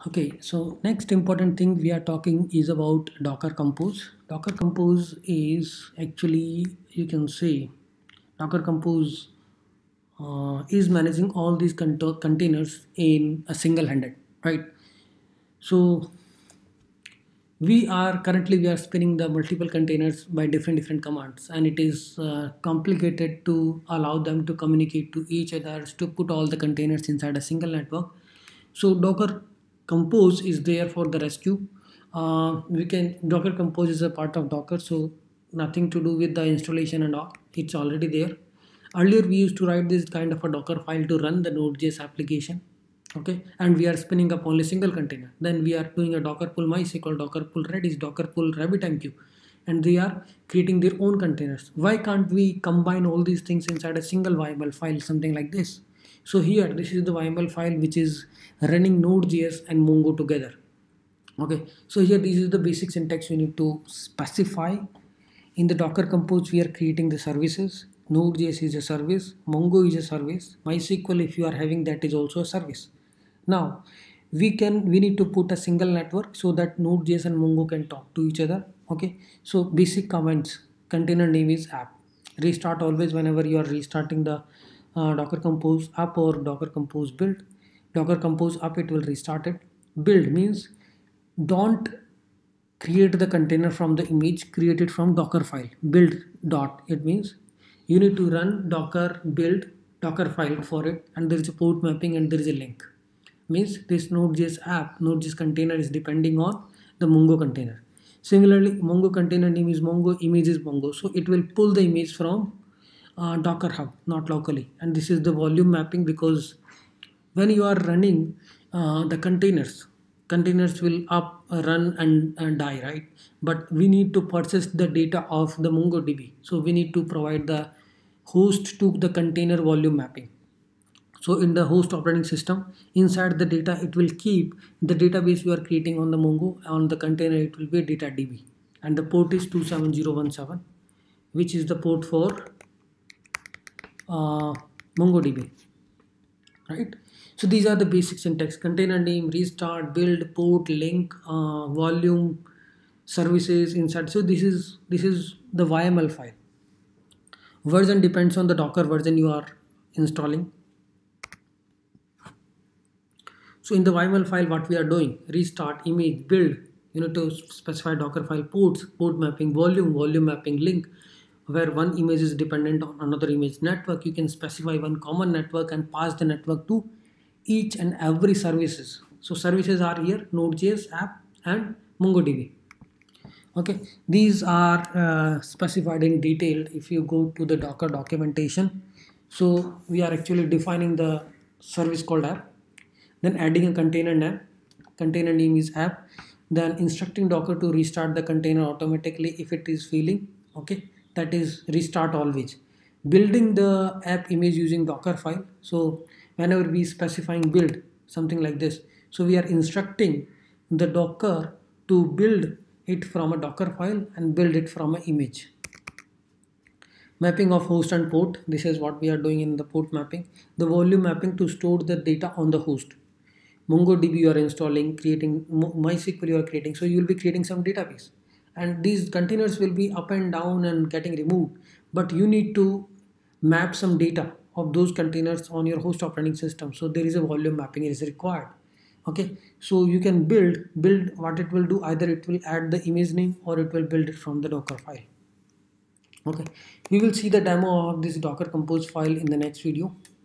Okay, so next important thing we are talking is about Docker Compose. Docker Compose is actually, you can say, Docker Compose is managing all these containers in a single handed, right? So we are spinning the multiple containers by different commands, and it is complicated to allow them to communicate to each other to put all the containers inside a single network. So Docker Compose is there for the rescue. We can Docker Compose is a part of Docker, so nothing to do with the installation and all. It's already there. Earlier we used to write this kind of a Docker file to run the Node.js application. Okay, and we are spinning up only single container. Then we are doing a Docker pull MySQL, Docker pull Redis, Docker pull RabbitMQ, and they are creating their own containers. Why can't we combine all these things inside a single YAML file, something like this? So here, this is the YAML file which is running Node.js and Mongo together. Okay, so here this is the basic syntax we need to specify. In the Docker Compose, we are creating the services. Node.js is a service, Mongo is a service, MySQL, if you are having, that is also a service. Now we need to put a single network so that Node.js and Mongo can talk to each other. Okay, so basic commands: container name is app. Restart always whenever you are restarting the Docker Compose app or Docker Compose build. Docker Compose up, it will restart it. Build means don't create the container from the image, create it from Dockerfile. Build dot, it means you need to run docker build Dockerfile for it, and there is a port mapping and there is a link. Means this Node.js app, Node.js container is depending on the Mongo container. Similarly, Mongo container name is Mongo, image is Mongo, so it will pull the image from Docker Hub, not locally. And this is the volume mapping, because when you are running the containers will up, run and die, right? But we need to persist the data of the MongoDB, so we need to provide the host to the container volume mapping. So in the host operating system, inside the data, it will keep the database you are creating on the Mongo. On the container, it will be DB, and the port is 27017, which is the port for MongoDB, right? So these are the basic syntax: container name, restart, build, port, link, volume, services inside. So this is the YAML file. Version depends on the Docker version you are installing. So in the YAML file, what we are doing: restart, image, build. You need to specify Dockerfile ports, port mapping, volume mapping, link. Where one image is dependent on another image. Network, you can specify one common network and pass the network to each and every services. So services are here: Node.js app and MongoDB. Okay, these are specified in detail if you go to the Docker documentation. So we are actually defining the service called app, then adding a container name is app, then instructing Docker to restart the container automatically if it is failing. Okay, that is restart always. Building the app image using Dockerfile. So whenever we specifying build something like this, so we are instructing the Docker to build it from a Dockerfile and build it from an image. Mapping of host and port, this is what we are doing in the port mapping. The volume mapping to store the data on the host. MongoDB you are installing, creating MySQL you are creating, so you will be creating some database, and these containers will be up and down and getting removed, but you need to map some data of those containers on your host operating system, so there is a volume mapping is required. Okay, so you can build what it will do: either it will add the image name or it will build it from the Docker file. Okay, we will see the demo of this Docker Compose file in the next video.